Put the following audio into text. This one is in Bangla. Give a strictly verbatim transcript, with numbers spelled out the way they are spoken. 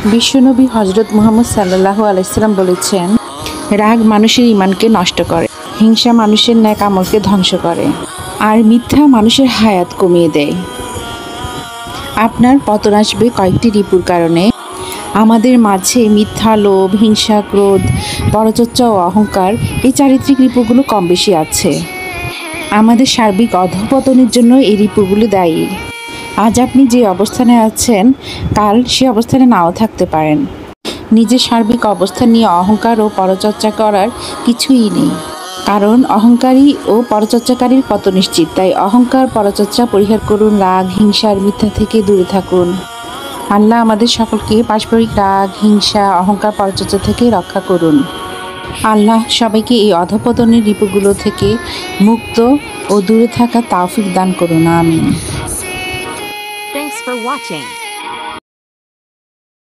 বিশ্বনবী হজরত মুহাম্মদ সাল্লাল্লাহু আলাইহি সাল্লাম বলেছেন, রাগ মানুষের ঈমানকে নষ্ট করে, হিংসা মানুষের ন্যাক আমলকে ধ্বংস করে, আর মিথ্যা মানুষের হায়াত কমিয়ে দেয়। আপনার পতন আসবে কয়েকটি রিপুর কারণে। আমাদের মাঝে মিথ্যা, লোভ, হিংসা, ক্রোধ, পরচর্চা ও অহংকার এই চারিত্রিক রিপুগুলো কম বেশি আছে। আমাদের সার্বিক অধঃপতনের জন্য এই রিপুগুলো দায়ী। আজ আপনি যে অবস্থানে আছেন, কাল সে অবস্থানে নাও থাকতে পারেন। নিজের সার্বিক অবস্থান নিয়ে অহংকার ও পরচর্চা করার কিছুই নেই, কারণ অহংকারী ও পরচর্চাকারীর পতন নিশ্চিত। তাই অহংকার, পরচর্চা পরিহার করুন, রাগ, হিংসার মিথ্যা থেকে দূরে থাকুন। আল্লাহ আমাদের সকলকে পারস্পরিক রাগ, হিংসা, অহংকার, পরচর্চা থেকে রক্ষা করুন। আল্লাহ সবাইকে এই অধঃপতনের রিপুগুলো থেকে মুক্ত ও দূরে থাকা তৌফিক দান করুন। আমিন। Thanks for watching.